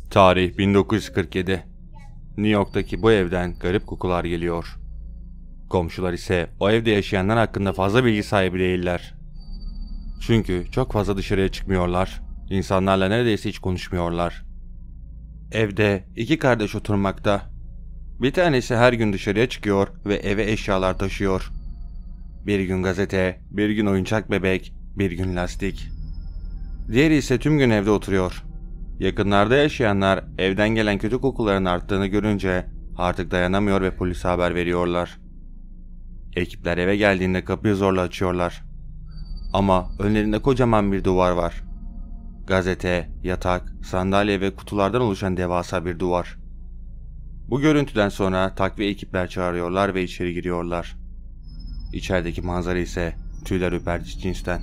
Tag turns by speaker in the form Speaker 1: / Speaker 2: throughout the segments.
Speaker 1: Tarih 1947. New York'taki bu evden garip kokular geliyor. Komşular ise o evde yaşayanlar hakkında fazla bilgi sahibi değiller. Çünkü çok fazla dışarıya çıkmıyorlar. İnsanlarla neredeyse hiç konuşmuyorlar. Evde iki kardeş oturmakta. Bir tanesi her gün dışarıya çıkıyor ve eve eşyalar taşıyor. Bir gün gazete, bir gün oyuncak bebek, bir gün lastik. Diğeri ise tüm gün evde oturuyor. Yakınlarda yaşayanlar evden gelen kötü kokuların arttığını görünce artık dayanamıyor ve polise haber veriyorlar. Ekipler eve geldiğinde kapıyı zorla açıyorlar. Ama önlerinde kocaman bir duvar var. Gazete, yatak, sandalye ve kutulardan oluşan devasa bir duvar. Bu görüntüden sonra takviye ekipler çağırıyorlar ve içeri giriyorlar. İçerideki manzara ise tüyler ürpertici cinsten.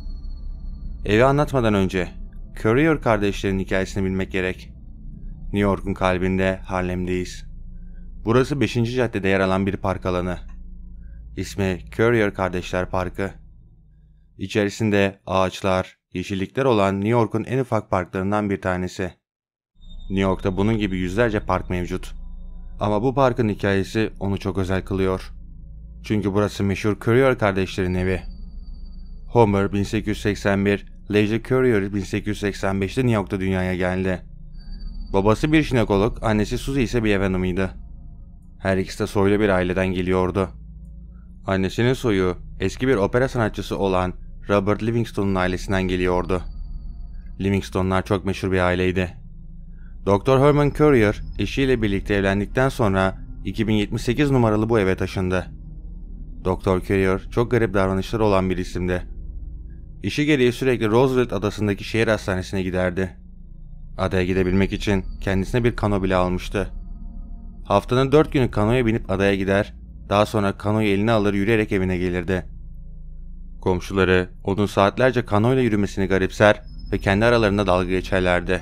Speaker 1: Evi anlatmadan önce Currier kardeşlerin hikayesini bilmek gerek. New York'un kalbinde Harlem'deyiz. Burası 5. caddede yer alan bir park alanı. İsmi Currier Kardeşler Parkı. İçerisinde ağaçlar, yeşillikler olan New York'un en ufak parklarından bir tanesi. New York'ta bunun gibi yüzlerce park mevcut. Ama bu parkın hikayesi onu çok özel kılıyor. Çünkü burası meşhur Currier kardeşlerin evi. Homer 1881, Elijah Currier 1885'te New York'ta dünyaya geldi. Babası bir jinekolog, annesi Suzy ise bir ev hanımıydı. Her ikisi de soylu bir aileden geliyordu. Annesinin soyu eski bir opera sanatçısı olan Robert Livingston'un ailesinden geliyordu. Livingston'lar çok meşhur bir aileydi. Dr. Herman Currier eşiyle birlikte evlendikten sonra 2078 numaralı bu eve taşındı. Dr. Currier çok garip davranışları olan bir isimdi. İşi gereği sürekli Roosevelt adasındaki şehir hastanesine giderdi. Adaya gidebilmek için kendisine bir kano bile almıştı. Haftanın 4 günü kanoya binip adaya gider, daha sonra kanoyu eline alır yürüyerek evine gelirdi. Komşuları onun saatlerce kanoyla yürümesini garipser ve kendi aralarında dalga geçerlerdi.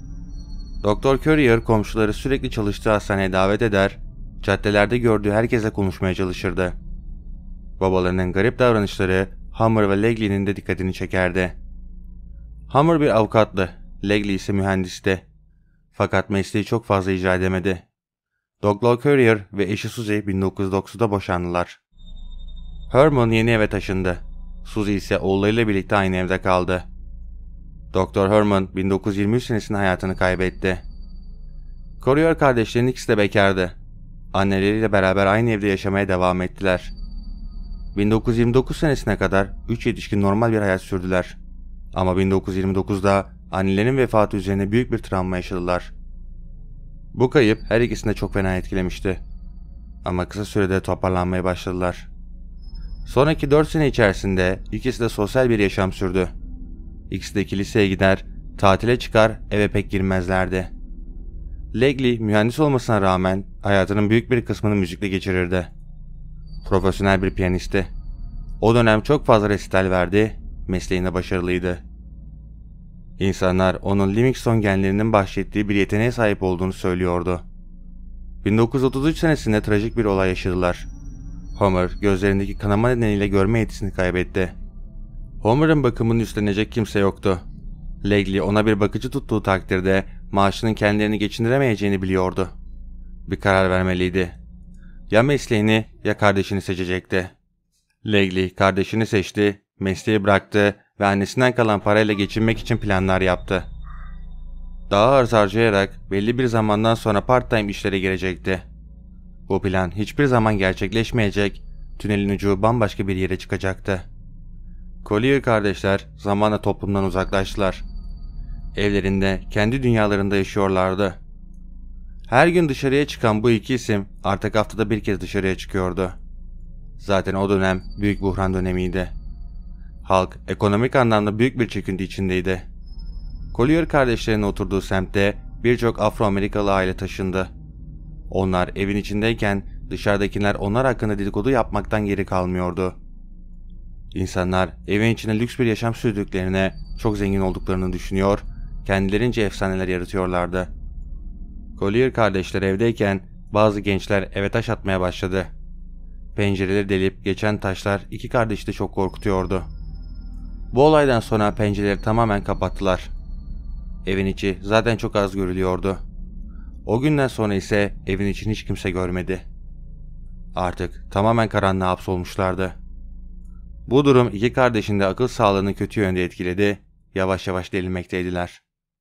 Speaker 1: Dr. Currier komşuları sürekli çalıştığı hastaneye davet eder, caddelerde gördüğü herkesle konuşmaya çalışırdı. Babalarının garip davranışları Homer ve Legley'nin de dikkatini çekerdi. Homer bir avukattı, Legley ise mühendisti. Fakat mesleği çok fazla icra edemedi. Dr. Currier ve eşi Suzy 1909'da boşandılar. Herman yeni eve taşındı. Suzy ise oğullarıyla birlikte aynı evde kaldı. Dr. Herman 1923 senesinde hayatını kaybetti. Currier kardeşlerin ikisi de bekardı. Anneleriyle beraber aynı evde yaşamaya devam ettiler. 1929 senesine kadar 3 yetişkin normal bir hayat sürdüler. Ama 1929'da annelerinin vefatı üzerine büyük bir travma yaşadılar. Bu kayıp her ikisini de çok fena etkilemişti. Ama kısa sürede toparlanmaya başladılar. Sonraki 4 sene içerisinde ikisi de sosyal bir yaşam sürdü. İkisi de kiliseye gider, tatile çıkar, eve pek girmezlerdi. Legley mühendis olmasına rağmen hayatının büyük bir kısmını müzikle geçirirdi. Profesyonel bir piyanisti. O dönem çok fazla resital verdi, mesleğinde başarılıydı. İnsanlar onun Livingston genlerinin bahşettiği bir yeteneğe sahip olduğunu söylüyordu. 1933 senesinde trajik bir olay yaşadılar. Homer gözlerindeki kanama nedeniyle görme yetisini kaybetti. Homer'ın bakımını üstlenecek kimse yoktu. Legley ona bir bakıcı tuttuğu takdirde maaşının kendilerini geçindiremeyeceğini biliyordu. Bir karar vermeliydi. Ya mesleğini ya kardeşini seçecekti. Legley kardeşini seçti, mesleği bıraktı ve annesinden kalan parayla geçinmek için planlar yaptı. Daha az harcayarak belli bir zamandan sonra part-time işlere girecekti. Bu plan hiçbir zaman gerçekleşmeyecek, tünelin ucu bambaşka bir yere çıkacaktı. Collier kardeşler zamanla toplumdan uzaklaştılar. Evlerinde, kendi dünyalarında yaşıyorlardı. Her gün dışarıya çıkan bu iki isim artık haftada bir kez dışarıya çıkıyordu. Zaten o dönem büyük buhran dönemiydi. Halk ekonomik anlamda büyük bir çöküntü içindeydi. Collier kardeşlerin oturduğu semtte birçok Afro-Amerikalı aile taşındı. Onlar evin içindeyken dışarıdakiler onlar hakkında dedikodu yapmaktan geri kalmıyordu. İnsanlar evin içinde lüks bir yaşam sürdüklerine, çok zengin olduklarını düşünüyor, kendilerince efsaneler yaratıyorlardı. Collier kardeşler evdeyken bazı gençler eve taş atmaya başladı. Pencereleri delip geçen taşlar iki kardeşi de çok korkutuyordu. Bu olaydan sonra pencereleri tamamen kapattılar. Evin içi zaten çok az görülüyordu. O günden sonra ise evin içini hiç kimse görmedi. Artık tamamen karanlığa hapsolmuşlardı. Bu durum iki kardeşin de akıl sağlığını kötü yönde etkiledi, yavaş yavaş delinmekteydiler.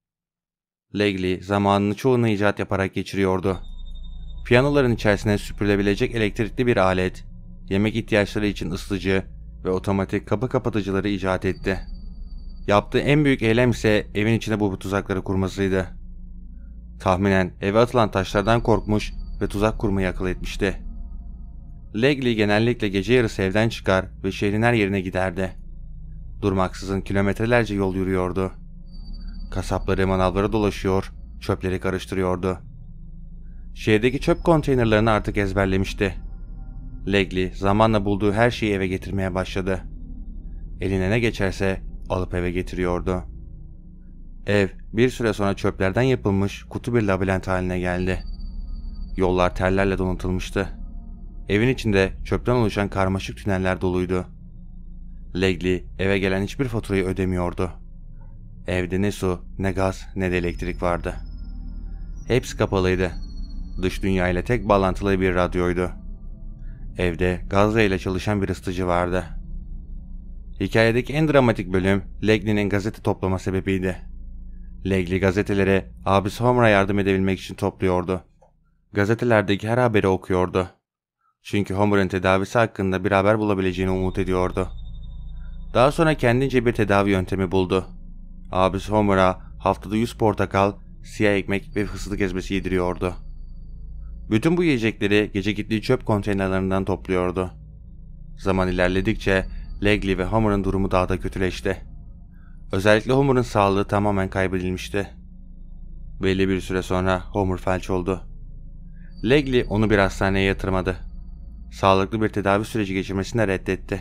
Speaker 1: Legley zamanını çoğunu icat yaparak geçiriyordu. Piyanoların içerisine süpürülebilecek elektrikli bir alet, yemek ihtiyaçları için ısıtıcı ve otomatik kapı kapatıcıları icat etti. Yaptığı en büyük eylem ise evin içine bu tuzakları kurmasıydı. Tahminen eve atılan taşlardan korkmuş ve tuzak kurmayı akıl etmişti. Legley genellikle gece yarısı evden çıkar ve şehrin her yerine giderdi. Durmaksızın kilometrelerce yol yürüyordu. Kasapları, manavlara dolaşıyor, çöpleri karıştırıyordu. Şehirdeki çöp konteynerlerini artık ezberlemişti. Legley zamanla bulduğu her şeyi eve getirmeye başladı. Eline ne geçerse alıp eve getiriyordu. Ev bir süre sonra çöplerden yapılmış kutu bir labirent haline geldi. Yollar terlerle donatılmıştı. Evin içinde çöpten oluşan karmaşık tüneller doluydu. Legley eve gelen hiçbir faturayı ödemiyordu. Evde ne su, ne gaz, ne de elektrik vardı. Hepsi kapalıydı. Dış dünya ile tek bağlantılı bir radyoydu. Evde gazla ile çalışan bir ısıtıcı vardı. Hikayedeki en dramatik bölüm Legley'nin gazete toplama sebebiydi. Legley gazetelere abisi Homer'a yardım edebilmek için topluyordu. Gazetelerdeki her haberi okuyordu. Çünkü Homer'ın tedavisi hakkında bir haber bulabileceğini umut ediyordu. Daha sonra kendince bir tedavi yöntemi buldu. Abisi Homer'a haftada 100 portakal, siyah ekmek ve fıstık ezmesi yediriyordu. Bütün bu yiyecekleri gece gittiği çöp konteynerlerinden topluyordu. Zaman ilerledikçe Legley ve Homer'ın durumu daha da kötüleşti. Özellikle Homer'ın sağlığı tamamen kaybedilmişti. Belli bir süre sonra Homer felç oldu. Legley onu bir hastaneye yatırmadı. Sağlıklı bir tedavi süreci geçirmesini reddetti.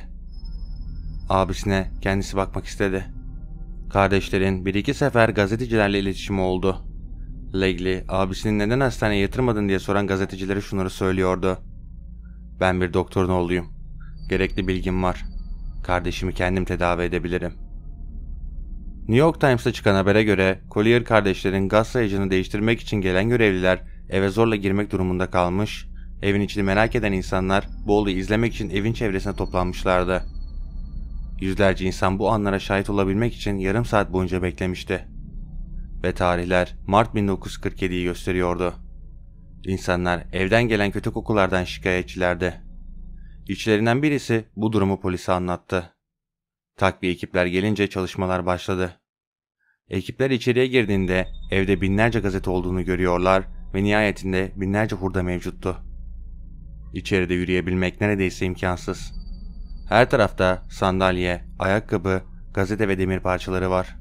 Speaker 1: Abisine kendisi bakmak istedi. Kardeşlerin bir iki sefer gazetecilerle iletişimi oldu. Legley abisinin neden hastaneye yatırmadın diye soran gazetecilere şunları söylüyordu. Ben bir doktorun oğluyum. Gerekli bilgim var. Kardeşimi kendim tedavi edebilirim. New York Times'ta çıkan habere göre Collier kardeşlerin gaz sayacını değiştirmek için gelen görevliler eve zorla girmek durumunda kalmış, evin içini merak eden insanlar bu olayı izlemek için evin çevresine toplanmışlardı. Yüzlerce insan bu anlara şahit olabilmek için yarım saat boyunca beklemişti. Ve tarihler Mart 1947'yi gösteriyordu. İnsanlar evden gelen kötü kokulardan şikayetçilerdi. İçlerinden birisi bu durumu polise anlattı. Takviye ekipler gelince çalışmalar başladı. Ekipler içeriye girdiğinde evde binlerce gazete olduğunu görüyorlar ve nihayetinde binlerce hurda mevcuttu. İçeride yürüyebilmek neredeyse imkansız. Her tarafta sandalye, ayakkabı, gazete ve demir parçaları var.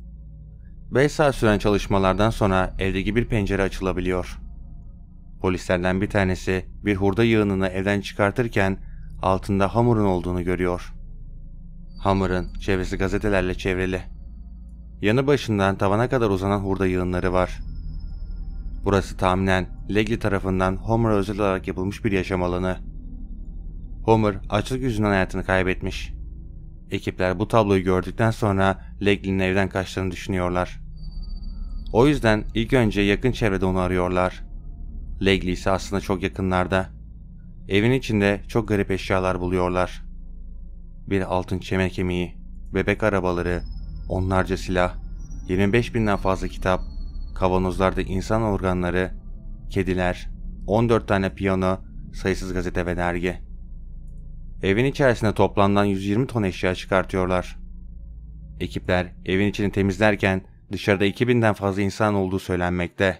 Speaker 1: 5 saat süren çalışmalardan sonra evdeki bir pencere açılabiliyor. Polislerden bir tanesi bir hurda yığınını evden çıkartırken altında Homer'ın olduğunu görüyor. Homer'ın çevresi gazetelerle çevrili. Yanı başından tavana kadar uzanan hurda yığınları var. Burası tahminen Legley tarafından Homer'a özel olarak yapılmış bir yaşam alanı. Homer açlık yüzünden hayatını kaybetmiş. Ekipler bu tabloyu gördükten sonra Legley'nin evden kaçtığını düşünüyorlar. O yüzden ilk önce yakın çevrede onu arıyorlar. Legley ise aslında çok yakınlarda. Evin içinde çok garip eşyalar buluyorlar. Bir altın çene kemiği, bebek arabaları, onlarca silah, 25.000'den fazla kitap, kavanozlarda insan organları, kediler, 14 tane piyano, sayısız gazete ve dergi. Evin içerisinde toplamdan 120 ton eşya çıkartıyorlar. Ekipler evin içini temizlerken dışarıda 2000'den fazla insan olduğu söylenmekte.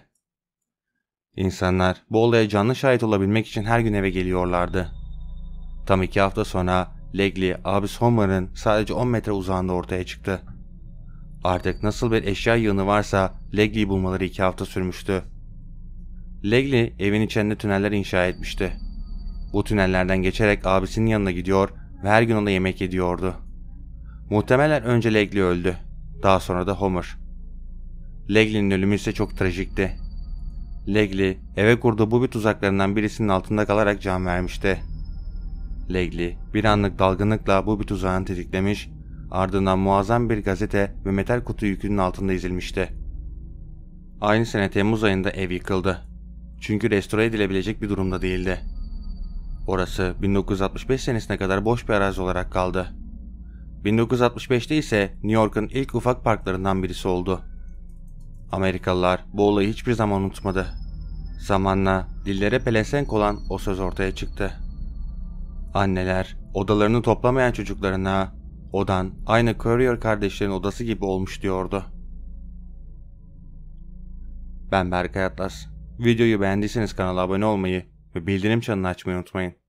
Speaker 1: İnsanlar bu olaya canlı şahit olabilmek için her gün eve geliyorlardı. Tam 2 hafta sonra Legley abisi Homer'ın sadece 10 metre uzağında ortaya çıktı. Artık nasıl bir eşya yığını varsa Legley'i bulmaları 2 hafta sürmüştü. Legley evin içinde tüneller inşa etmişti. Bu tünellerden geçerek abisinin yanına gidiyor ve her gün ona yemek yediyordu. Muhtemelen önce Legley öldü. Daha sonra da Homer. Legley'nin ölümü ise çok trajikti. Legley eve kurduğu bu bir tuzaklarından birisinin altında kalarak can vermişti. Legley bir anlık dalgınlıkla bu bir tuzağını tetiklemiş, ardından muazzam bir gazete ve metal kutu yükünün altında ezilmişti. Aynı sene Temmuz ayında ev yıkıldı. Çünkü restore edilebilecek bir durumda değildi. Orası 1965 senesine kadar boş bir arazi olarak kaldı. 1965'te ise New York'un ilk ufak parklarından birisi oldu. Amerikalılar bu olayı hiçbir zaman unutmadı. Zamanla dillere pelesenk olan o söz ortaya çıktı. Anneler odalarını toplamayan çocuklarına odan aynı Courier kardeşlerin odası gibi olmuş diyordu. Ben Berkay Atlas. Videoyu beğendiyseniz kanala abone olmayı ve bildirim çanını açmayı unutmayın.